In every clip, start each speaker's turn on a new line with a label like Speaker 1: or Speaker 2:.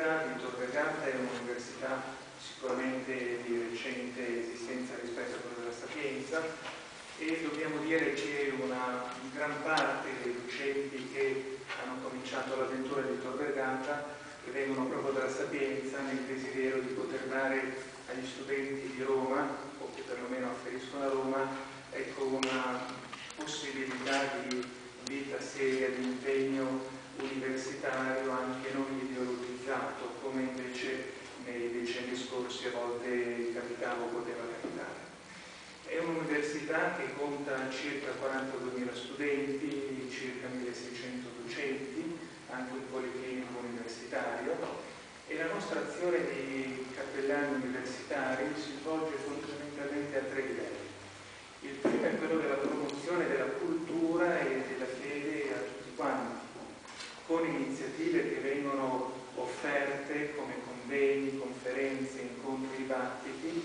Speaker 1: L'Università di Tor Vergata è un'università sicuramente di recente esistenza rispetto a quella della Sapienza, e dobbiamo dire che una gran parte dei docenti che hanno cominciato l'avventura di Tor Vergata, che vengono proprio dalla Sapienza, nel desiderio di poter dare agli studenti di Roma, o che perlomeno afferiscono a Roma, ecco, una possibilità di vita seria, di impegno universitario anche non ideologizzato, come invece nei decenni scorsi a volte capitava o poteva capitare. È un'università che conta circa 42.000 studenti, circa 1.600 docenti, anche un policlinico universitario, e la nostra azione di cappellani universitari si svolge fondamentalmente a 3 livelli. Il primo è quello della promozione della cultura e della fede a tutti quanti, con iniziative che vengono offerte come convegni, conferenze, incontri, dibattiti,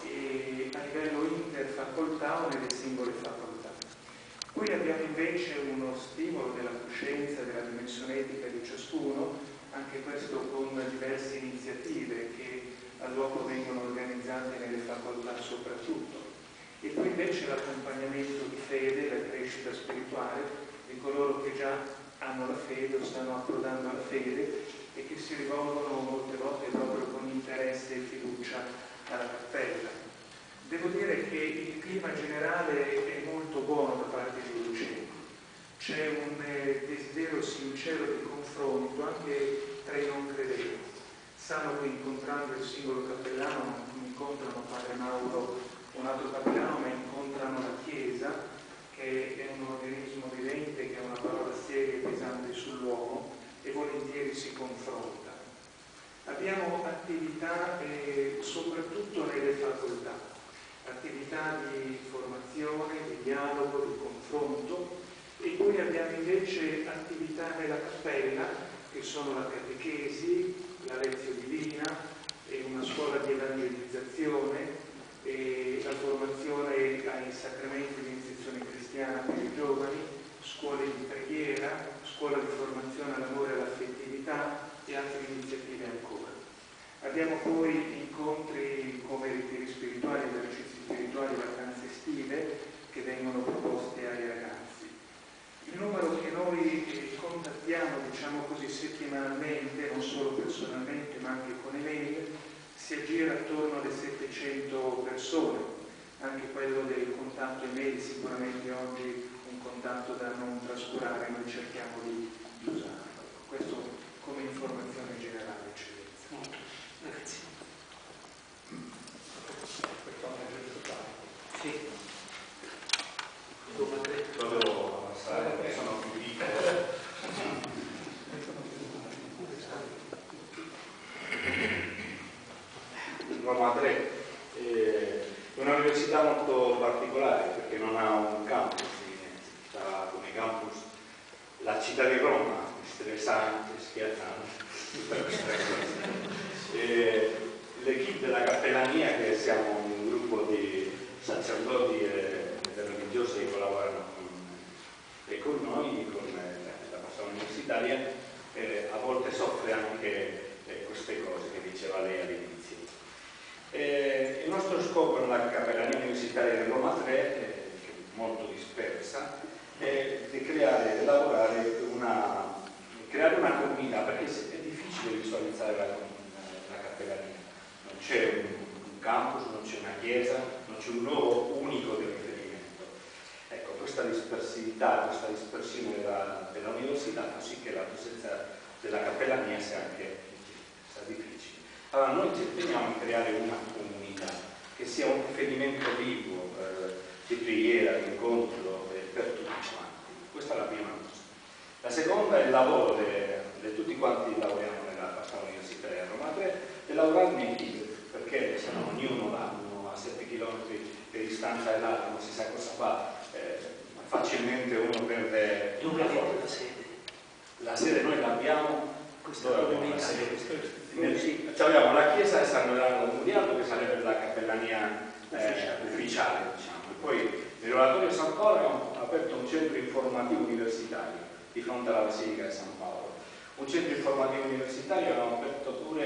Speaker 1: e a livello interfacoltà o nelle singole facoltà. Poi abbiamo invece uno stimolo della coscienza, della dimensione etica di ciascuno, anche questo con diverse iniziative che all'uopo vengono organizzate nelle facoltà soprattutto. E poi invece l'accompagnamento di fede, la crescita spirituale di coloro che già hanno la fede o stanno approdando alla fede e che si rivolgono molte volte proprio con interesse e fiducia alla cappella. Devo dire che il clima generale è molto buono da parte dei docenti. C'è un desiderio sincero di confronto anche tra i non credenti. Sanno che incontrando il singolo cappellano non incontrano padre Mauro, un altro cappellano, ma incontrano la Chiesa, che è un organismo vivente, che ha una parola seria e pesante sull'uomo, e volentieri si confronta. Abbiamo attività soprattutto nelle facoltà, attività di formazione, di dialogo, di confronto, e poi abbiamo invece attività nella cappella, che sono la catechesi, la lezione divina, e una scuola di evangelizzazione, e la formazione ai sacramenti di iniziazione cristiana per i giovani, scuole di preghiera, scuola di formazione all'amore e all'affettività e altre iniziative ancora. Abbiamo poi incontri come ritiri spirituali, esercizi spirituali, vacanze estive che vengono proposte ai ragazzi. Il numero che noi contattiamo, diciamo così, settimanalmente, non solo personalmente ma anche con email, si aggira attorno alle 700 persone. Anche quello del contatto email sicuramente oggi un contatto da non trascurare, noi cerchiamo di usarlo. Questo come informazione generale, eccellenza.
Speaker 2: Grazie.
Speaker 1: Sì.
Speaker 3: Volevo passare, sono più piccole. Roma 3 è un'università molto particolare perché non ha un campus, ha come campus la città di Roma, stressante, schiacciante. L'equipe della cappellania, che siamo un gruppo di sacerdoti e religiosi che collaborano con noi, con la persona universitaria, a volte soffre anche queste cose che diceva lei all'inizio. Il nostro scopo nella cappellania universitaria di Roma 3, che è molto dispersa, è di creare una comunità, perché è difficile visualizzare la cappellania. Non c'è un campus, non c'è una chiesa, non c'è un luogo unico di riferimento. Ecco, questa dispersività, questa dispersione dell'università fa sì che la presenza della cappellania sia difficile. Allora noi ci teniamo a creare una comunità che sia un riferimento vivo di preghiera, di incontro per tutti quanti. Questa è la prima cosa. La seconda è il lavoro di tutti quanti lavoriamo nella facoltà universitaria di Roma 3, e lavorare in equipe, perché se no ognuno va, uno a 7 km di distanza e l'altro non si sa cosa fa, facilmente uno perde.
Speaker 2: Dove avete la sede?
Speaker 3: La sede noi l'abbiamo.
Speaker 2: Questa comunità.
Speaker 3: Abbiamo la chiesa di San Lorenzo Muriato, che sarebbe la cappellania ufficiale, diciamo. E poi nell'oratorio San Paolo abbiamo aperto un centro informativo universitario di fronte alla Basilica di San Paolo. Un centro informativo universitario abbiamo aperto pure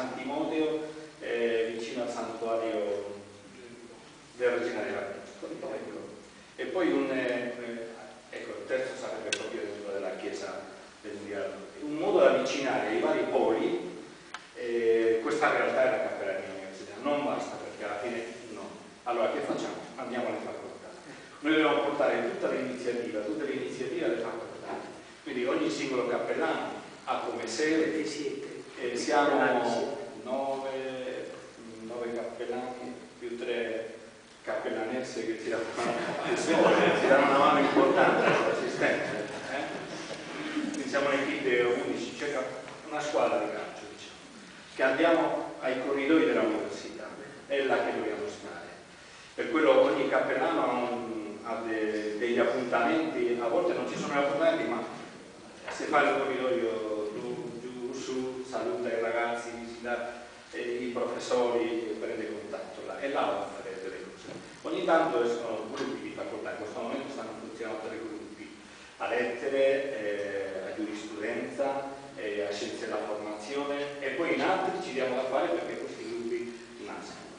Speaker 3: San Timoteo, vicino al santuario del Regina della Croce. E poi ecco, il terzo sarebbe proprio dentro della chiesa del Diavolo. Un modo da avvicinare ai vari poli questa realtà è la cappellania universitaria. Non basta, perché alla fine no. Allora che facciamo? Andiamo alle facoltà. Noi dobbiamo portare tutte le iniziative alle facoltà. Quindi ogni singolo cappellano ha come sede, siamo 9 cappellani più 3 cappellanesse che ci danno una mano importante all'assistenza. Quindi siamo un'equipe di 11, circa una squadra di calcio, diciamo, che andiamo ai corridoi dell'università, è là che dobbiamo stare. Per quello ogni cappellano ha degli appuntamenti, a volte non ci sono appuntamenti, ma se fa il corridoio giù, su, saluta i ragazzi, i professori, prende contatto là, e là offre delle cose. Ogni tanto escono gruppi di facoltà, in questo momento stanno funzionando 3 gruppi, a lettere, a giurisprudenza, a scienze della formazione, e poi in altri ci diamo da fare perché questi gruppi nascono.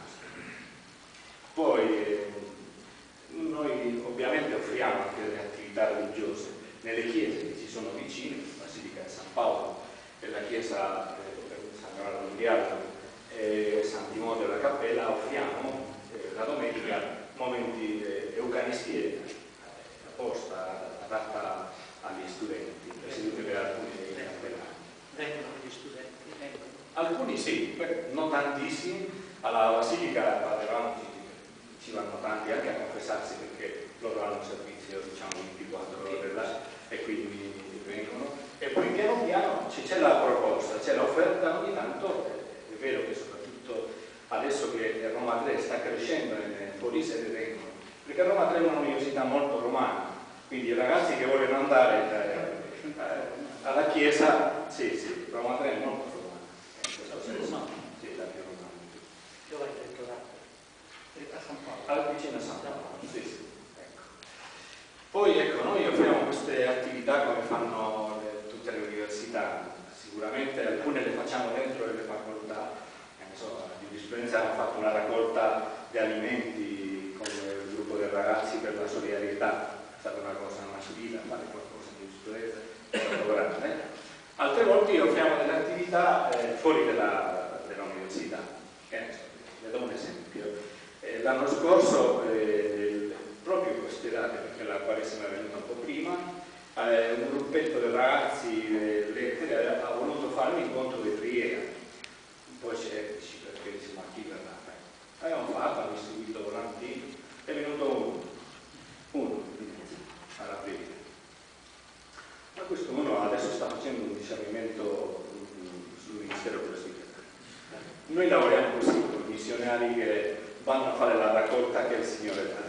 Speaker 3: Poi noi ovviamente offriamo anche delle attività religiose nelle chiese che ci sono vicine, Basilica di San Paolo e la chiesa San Giovanni del Diavolo e San Timoteo della Cappella. Offriamo la domenica momenti eucaristie apposta, adatta agli studenti, presieduti per alcuni dei cappellani.
Speaker 2: Vengono gli studenti? Vengono.
Speaker 3: Alcuni sì, non tantissimi. Alla Basilica Padre ci vanno tanti anche a confessarsi, perché loro hanno un servizio, diciamo, 24 ore là, e quindi vengono. E poi piano piano c'è la proposta, c'è l'offerta. Ogni tanto è vero che soprattutto adesso che Roma 3 sta crescendo e fuori sede vengono, perché Roma 3 è un'università molto romana, quindi i ragazzi che vogliono andare alla chiesa, sì, Roma 3 è molto romana, in questo senso. Sì, la più romana.
Speaker 2: Dove hai lettorato? A San Paolo.
Speaker 3: Vicino a San Paolo, sì. Ecco. Poi ecco, noi offriamo queste attività come fanno tutte le università. Sicuramente alcune le facciamo dentro le facoltà. La giurisprudenza ha fatto una raccolta di alimenti con il gruppo dei ragazzi per la solidarietà, è stata una cosa, una sfida, fare qualcosa di giurisprudenza, è stato grande. Altre volte offriamo delle attività fuori dell'università. Le do un esempio. L'anno scorso, proprio in queste date, perché la Quaresima è venuta un po' prima, un gruppetto di ragazzi lettere ha voluto fare un incontro di preghiera. Poi c'è perché si, ma chi verrà? Abbiamo fatto, abbiamo distribuito volantini, è venuto uno alla preghiera. Ma questo uno adesso sta facendo un discernimento sul Ministero presbiterale. Noi lavoriamo così con missionari che vanno a fare la raccolta che il Signore dà,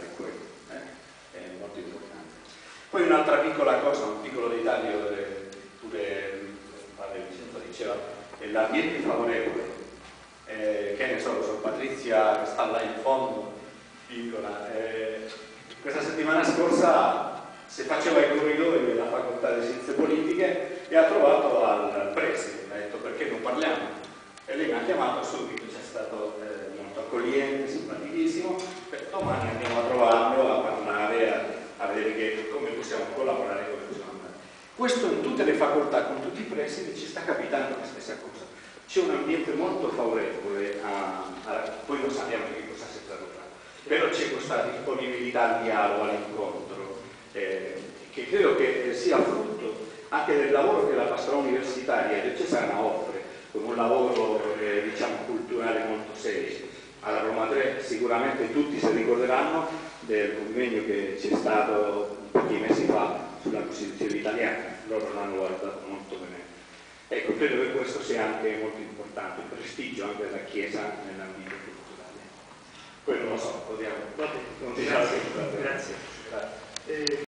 Speaker 3: è molto importante. Poi un'altra piccola cosa, un piccolo dettaglio, pure il padre Vincenzo diceva, è l'ambiente favorevole. Che ne so, Patrizia che sta là in fondo, piccola. Questa settimana scorsa si faceva i corridoi della facoltà di scienze politiche e ha trovato al preside, ha detto perché non parliamo? E lei mi ha chiamato subito, c'è stato molto accogliente, simpaticissimo. Domani andiamo a trovarlo, a parlare, a vedere come possiamo collaborare, come possiamo andare. Questo in tutte le facoltà, con tutti i presidi, ci sta capitando la stessa cosa. C'è un ambiente molto favorevole, poi non sappiamo che cosa si tradurrà, però c'è questa disponibilità al dialogo, all'incontro, che credo che sia frutto anche del lavoro che la pastorale universitaria diocesana offre, con un lavoro diciamo culturale molto serio. Alla Roma 3 sicuramente tutti si ricorderanno del convegno che c'è stato pochi mesi fa sulla Costituzione italiana, loro l'hanno guardato molto bene. Ecco, credo che questo sia anche molto importante, il prestigio anche della Chiesa nell'ambito culturale. Poi non lo so, potremmo.
Speaker 2: Grazie.